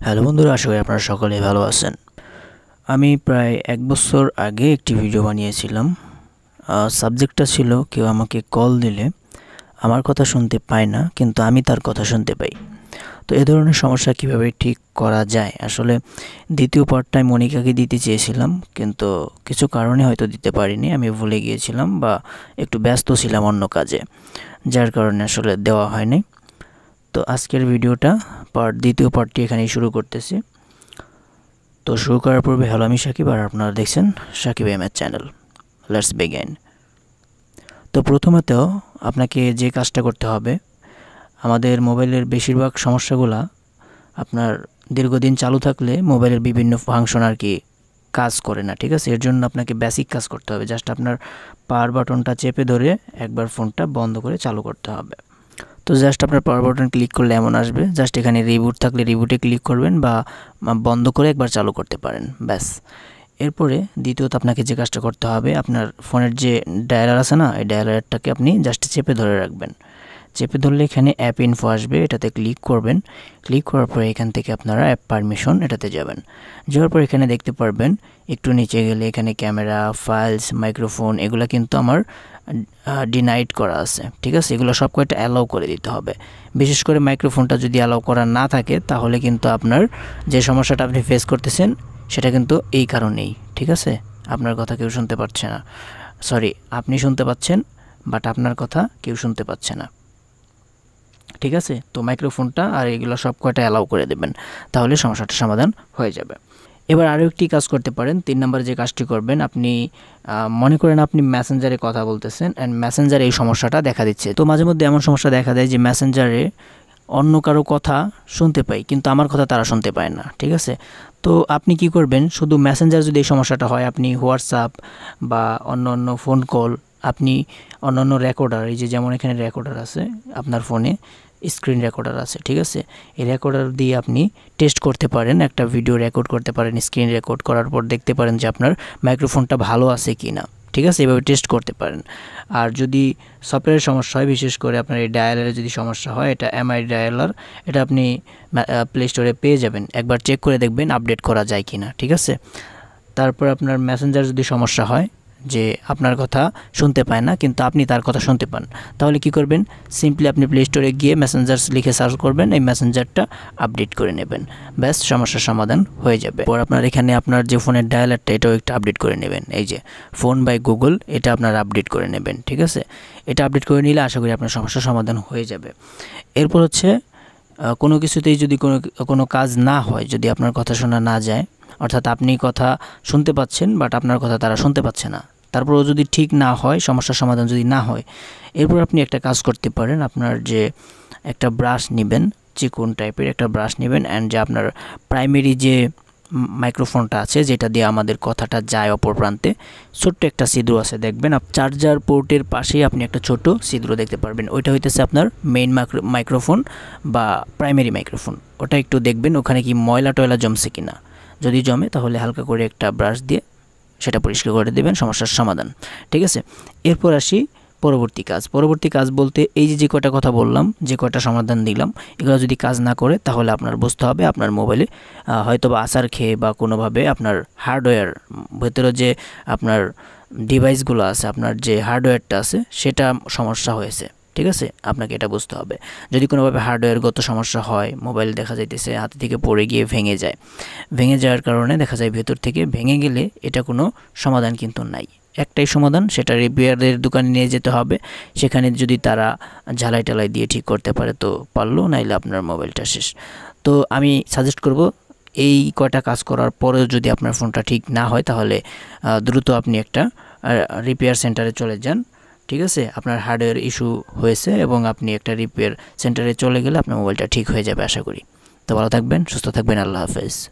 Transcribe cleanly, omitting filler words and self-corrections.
Hello বন্ধুরা, আশা করি আপনারা সকলেই ভালো আছেন। আমি প্রায় 1 বছর আগে একটি ভিডিও বানিয়েছিলাম। সাবজেক্টটা ছিল কেউ আমাকে কল দিলে আমার কথা শুনতে পায় না, কিন্তু আমি তার কথা শুনতে পাই। তো এ ধরনের সমস্যা কিভাবে ঠিক করা যায়, আসলে দ্বিতীয় পার্টটা আমি মনিকাকে দিতে চেয়েছিলাম, কিন্তু কিছু কারণে হয়তো দিতে পারিনি। আমি ভুলে গিয়েছিলাম বা একটু ব্যস্ত ছিলাম অন্য কাজে, যার কারণে আসলে দেওয়া হয়নি। তো আজকের ভিডিওটা দ্বিতীয় পার্টটি এখানেই শুরু করতেছি। তো শুরু করার পূর্বে হ্যালো, আমি সাকিব আর আপনারা দেখছেন সাকিব এম এর চ্যানেল। Let's begin. তো প্রথমত আপনাকে যে কাজটা করতে হবে, আমাদের মোবাইলের বেশিরভাগ সমস্যাগুলো আপনার দীর্ঘদিন চালু থাকলে মোবাইলের বিভিন্ন ফাংশন আর কি কাজ করে না, ঠিক আছে? এর জন্য আপনাকে বেসিক কাজ করতে হবে। জাস্ট আপনার পাওয়ার বাটনটা চেপে ধরে একবার ফোনটা বন্ধ করে চালু করতে হবে। তো জাস্ট আপনার পাওয়ার বাটন ক্লিক করলে এমন আসবে, জাস্ট এখানে রিবুট থাকলে রিবুটে ক্লিক করবেন বা বন্ধ করে একবার চালু করতে পারেন, ব্যাস। এরপরে দ্বিতীয়ত আপনাকে যে কাজটা করতে হবে, আপনার ফোনের যে ডায়ালার আছে না, এই ডায়ালারটাকে আপনি জাস্ট চেপে ধরে রাখবেন। চেপে ধরলে এখানে অ্যাপ ইনফো আসবে, এটাতে ক্লিক করবেন। ক্লিক করার পরে এখান থেকে আপনারা অ্যাপ পারমিশন এটাতে যাবেন। যাওয়ার পর এখানে দেখতে পারবেন একটু নিচে গেলে এখানে ক্যামেরা, ফাইলস, মাইক্রোফোন এগুলো কিন্তু আমার ডিনাইড করা আছে, ঠিক আছে? এগুলো সব কয়টা অ্যালাউ করে দিতে হবে। বিশেষ করে মাইক্রোফোনটা যদি অ্যালাউ করা না থাকে তাহলে কিন্তু আপনার যে সমস্যাটা আপনি ফেস করতেছেন সেটা কিন্তু এই কারণেই, ঠিক আছে? আপনার কথা কেউ শুনতে পাচ্ছে না, সরি, আপনি শুনতে পাচ্ছেন বাট আপনার কথা কেউ শুনতে পাচ্ছে না, ঠিক আছে? তো মাইক্রোফোনটা আর এগুলো সব কয়টা অ্যালাউ করে দেবেন, তাহলে সমস্যাটার সমাধান হয়ে যাবে। এবার আরও একটি কাজ করতে পারেন। 3 নম্বরে যে কাজটি করবেন, আপনি মনে করেন আপনি মেসেঞ্জারে কথা বলতেছেন অ্যান্ড মেসেঞ্জারে এই সমস্যাটা দেখা দিচ্ছে। তো মাঝে মধ্যে এমন সমস্যা দেখা দেয় যে মেসেঞ্জারে অন্য কারো কথা শুনতে পাই, কিন্তু আমার কথা তারা শুনতে পায় না, ঠিক আছে? তো আপনি কি করবেন, শুধু মেসেঞ্জার যদি এই সমস্যাটা হয়, আপনি হোয়াটসঅ্যাপ বা অন্য ফোন কল, আপনি অন্যান্য রেকর্ডার, এই যে যেমন এখানে রেকর্ডার আছে আপনার ফোনে, স্ক্রিন রেকর্ডার আছে, ঠিক আছে? এই রেকর্ডার দিয়ে আপনি টেস্ট করতে পারেন, একটা ভিডিও রেকর্ড করতে পারেন। স্ক্রিন রেকর্ড করার পর দেখতে পারেন যে আপনার মাইক্রোফোনটা ভালো আছে কি না, ঠিক আছে? এভাবে টেস্ট করতে পারেন। আর যদি সফটওয়্যারের সমস্যা হয়, বিশেষ করে আপনার এই ডায়ালারের যদি সমস্যা হয়, এটা এমআই ডায়ালার, এটা আপনি প্লে স্টোরে পেয়ে যাবেন। একবার চেক করে দেখবেন আপডেট করা যায় কি না, ঠিক আছে? তারপর আপনার মেসেঞ্জার যদি সমস্যা হয় যে আপনার কথা শুনতে পায় না কিন্তু আপনি তার কথা শুনতে পান, তাহলে কি করবেন, সিম্পলি আপনি প্লে স্টোরে গিয়ে মেসেঞ্জার লিখে সার্চ করবেন, এই মেসেঞ্জারটা আপডেট করে নেবেন, ব্যাস, সমস্যার সমাধান হয়ে যাবে। পর আপনার এখানে আপনার যে ফোনের ডায়ালারটা এটাও একটু আপডেট করে নেবেন, এই যে ফোন বাই গুগল, এটা আপনার আপডেট করে নেবেন, ঠিক আছে? এটা আপডেট করে নিলে আশা করি আপনার সমস্যার সমাধান হয়ে যাবে। এরপর হচ্ছে কোনো কিছুতেই যদি কোনো কাজ না হয়, যদি আপনার কথা শোনা না যায়, অর্থাৎ আপনি কথা শুনতে পাচ্ছেন বাট আপনার কথা তারা শুনতে পাচ্ছে না, তারপরেও যদি ঠিক না হয়, সমস্যার সমাধান যদি না হয়, এরপর আপনি একটা কাজ করতে পারেন। আপনার যে একটা ব্রাশ নেবেন, চিকন টাইপের একটা ব্রাশ নেবেন, অ্যান্ড যে আপনার প্রাইমারি যে মাইক্রোফোনটা আছে যেটা দিয়ে আমাদের কথাটা যায় অপর প্রান্তে, ছোট্ট একটা ছিদ্র আছে দেখবেন, চার্জার পোর্টের পাশেই আপনি একটা ছোট ছিদ্র দেখতে পারবেন, ওইটা হইতেছে আপনার মেইন মাইক্রোফোন বা প্রাইমারি মাইক্রোফোন। ওটা একটু দেখবেন ওখানে কি ময়লা টয়লা জমছে কিনা, যদি জমে তাহলে হালকা করে একটা ব্রাশ দিয়ে সেটা পরিষ্কার করে দেবেন, সমস্যার সমাধান, ঠিক আছে? এরপর আসি পরবর্তী কাজ। পরবর্তী কাজ বলতে এই যে কয়টা কথা বললাম, যে কয়টা সমাধান দিলাম, এগুলো যদি কাজ না করে তাহলে আপনার বুঝতে হবে আপনার মোবাইলে হয়তো বা আছাড় খেয়ে বা কোনোভাবে আপনার হার্ডওয়্যার ভেতরে যে আপনার ডিভাইসগুলো আছে, আপনার যে হার্ডওয়্যারটা আছে সেটা সমস্যা হয়েছে, ঠিক আছে? আপনাকে এটা বুঝতে হবে। যদি কোনোভাবে হার্ডওয়্যারগত সমস্যা হয়, মোবাইল দেখা যাইতেছে হাতে থেকে পড়ে গিয়ে ভেঙে যায়, ভেঙে যাওয়ার কারণে দেখা যায় ভেতর থেকে ভেঙে গেলে এটা কোনো সমাধান কিন্তু নাই, একটাই সমাধান, সেটা রিপেয়ারের দোকানে নিয়ে যেতে হবে। সেখানে যদি তারা ঝালাই টালাই দিয়ে ঠিক করতে পারে তো পারলো, নাইলে আপনার মোবাইলটা শেষ। তো আমি সাজেস্ট করব এই কয়টা কাজ করার পরেও যদি আপনার ফোনটা ঠিক না হয় তাহলে দ্রুত আপনি একটা রিপেয়ার সেন্টারে চলে যান, ঠিক আছে? আপনার হার্ডওয়্যার ইস্যু হয়েছে এবং আপনি একটা রিপেয়ার সেন্টারে চলে গেলে আপনার মোবাইলটা ঠিক হয়ে যাবে আশা করি। তো ভালো থাকবেন, সুস্থ থাকবেন, আল্লাহ হাফেজ।